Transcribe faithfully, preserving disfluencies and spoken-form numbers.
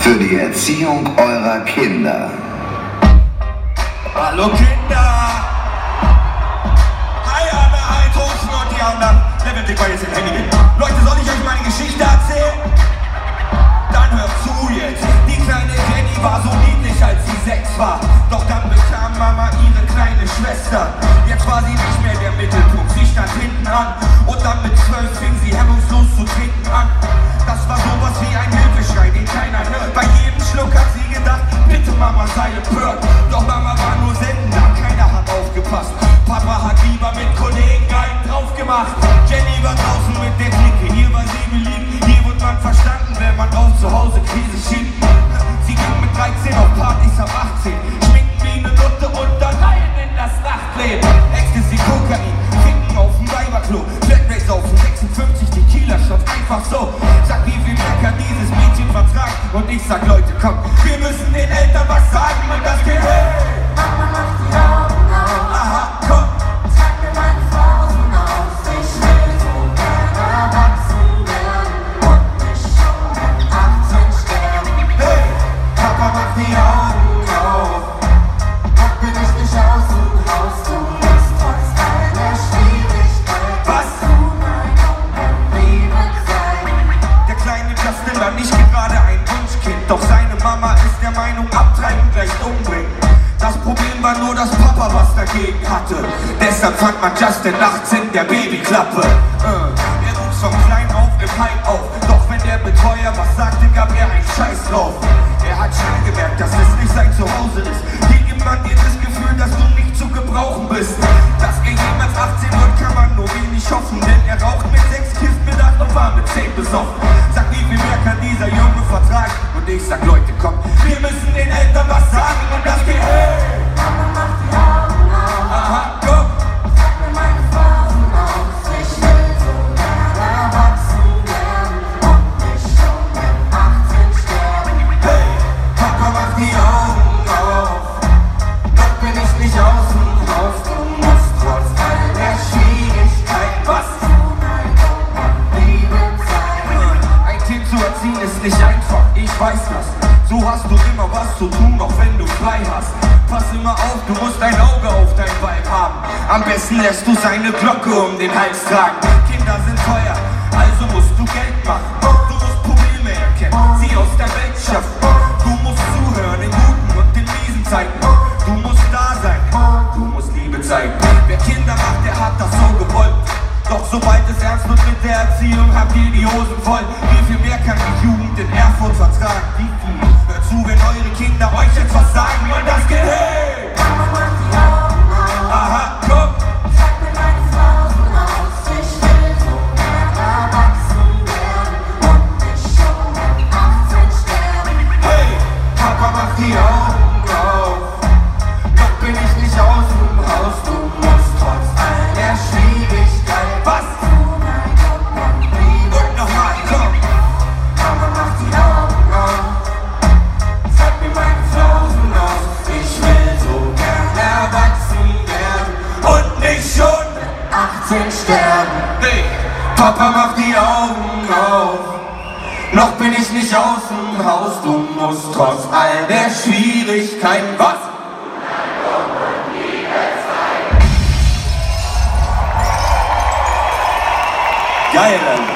für die Erziehung eurer Kinder. Hallo Kinder! Hi Anna, hi Thorsten und die anderen. Wer wird sich bei jetzt in Handy gehen? Leute, soll ich euch meine Geschichte erzählen? Dann hört zu jetzt. Die kleine Jenny war so niedlich, als sie sechs war. Doch dann bekam Mama ihre kleine Schwester. Jetzt war sie nicht mehr der Mittelpunkt, sie stand hinten an. Und dann mit zwölf fing sie hemmungslos zu trinken an. Das war sowas wie ein Hilfeschrei, den keiner hört. Bei jedem Schluck hat sie gedacht, bitte Mama sei empört. Doch Mama war nur selten da, keiner hat aufgepasst. Papa hat lieber mit Kollegen einen drauf gemacht. Jenny war draußen mit der Clique, hier war sie beliebt. Hier wird man verstanden, wenn man auf zu Hause Käse schiebt. Sie ging mit dreizehn auf Partys ab achtzehn, schminken wie eine Nutte und dann rein in das Nachtleben. Ecstasy, Kokain, Ficken auf dem Weiberklo, Flatrates auf dem sechsundfünfzig Tequila-Shots, einfach so. Sag, wie viel mehr kann dieses Mädchen vertragen? Und ich sag, Leute, komm, wir müssen den Eltern was sagen und das geht hey! Mama macht die Augen auf. Aha, komm! Zeig mir meine Flausen aus. Ich will so gerne erwachsen werden und nicht schon mit achtzehn sterben. Hey! Papa macht die Augen auf. Noch bin ich nicht aus dem Haus. Du musst trotz all der Schwierigkeit Was? zu mein Liebe sein. Der kleine Justin war nicht gerade ein Wunschkind, doch seine Mama ist der Meinung, abtreiben gleich umbringen. Das Problem war nur, dass Papa was dagegen hatte. Deshalb fand man Justin nachts in der Babyklappe. Äh, er wuchs von klein auf im Heim auf. Doch wenn der Betreuer was sagte, gab er einen Scheiß drauf. Er hat schnell gemerkt, dass es nicht sein Zuhause ist. Hier gibt man dir das Gefühl, dass du nicht zu gebrauchen bist. Dass er jemals achtzehn wird, kann man nur wenig hoffen. Denn er raucht mit sechs Kiss mit acht und war mit zehn besoffen. Sag, wie viel mehr kann dieser Junge vertragen? Und ich sag, Leute, komm, wir müssen den Eltern was sagen und das geht hey! Mama macht die Augen auf. Aha, komm! Zeig mir meine Flausen aus. Ich will so gerne erwachsen werden und nicht schon mit achtzehn sterben. Hey, Papa macht die Augen auf. Noch bin ich nicht aus dem Haus. Du musst trotz all der Schwierigkeit Was? zu mein und Liebe sein. Ein Kind zu erziehen ist nicht einfach, ich weiß das. So hast du immer was zu tun, auch wenn du frei hast. Pass immer auf, du musst ein Auge auf dein Weib haben. Am besten lässt du seine Glocke um den Hals tragen. Kinder sind teuer, also musst du Geld machen. Du musst Probleme erkennen, sie aus der Welt schaffen. Du musst zuhören in guten und in miesen Zeiten. Du musst da sein, du musst Liebe zeigen. Wer Kinder macht, der hat das so gewollt. Doch sobald es ernst wird mit der Erziehung, habt ihr die Hosen voll. Wie viel mehr kann die Jugend in Erfurt vertragen? Wie viel? Hört zu, wenn eure Kinder euch jetzt was sagen und das geht hey! Mama macht die Augen auf. Aha, komm! Zeig mir meine Flausen aus. Ich will so gerne erwachsen werden und nicht schon mit achtzehn sterben. Hey! Papa macht die Augen auf. Noch bin ich nicht aus dem Haus. Du musst trotz all der Schwierigkeit was? Zu mein und Liebe. Und nochmal, komm! Mama macht die Augen auf. Zeig mir meine Flausen aus. Ich will so gerne erwachsen werden und nicht schon. achtzehn sterben. Hey, Papa macht die Augen auf. Noch bin ich nicht aus dem Haus. Du musst trotz all der Schwierigkeiten was? Geil, Alter.